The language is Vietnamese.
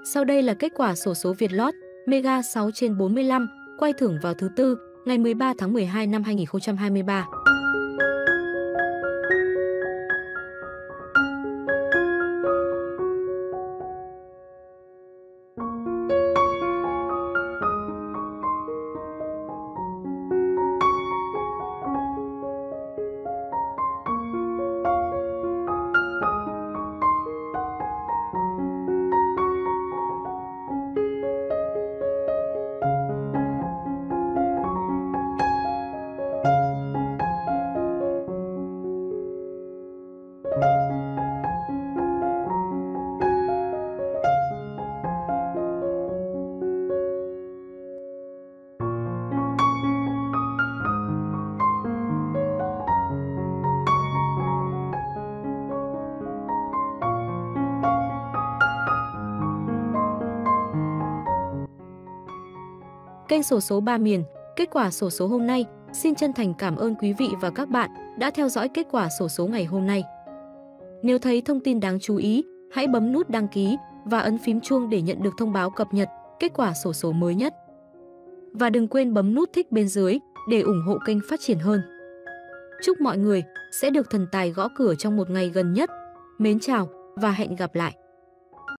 Sau đây là kết quả xổ số Vietlott Mega 6/45 quay thưởng vào thứ Tư, ngày 13 tháng 12 năm 2023. Kênh xổ số Ba Miền, kết quả xổ số hôm nay. Xin chân thành cảm ơn quý vị và các bạn đã theo dõi kết quả xổ số ngày hôm nay. Nếu thấy thông tin đáng chú ý, hãy bấm nút đăng ký và ấn phím chuông để nhận được thông báo cập nhật kết quả xổ số mới nhất. Và đừng quên bấm nút thích bên dưới để ủng hộ kênh phát triển hơn. Chúc mọi người sẽ được thần tài gõ cửa trong một ngày gần nhất. Mến chào và hẹn gặp lại!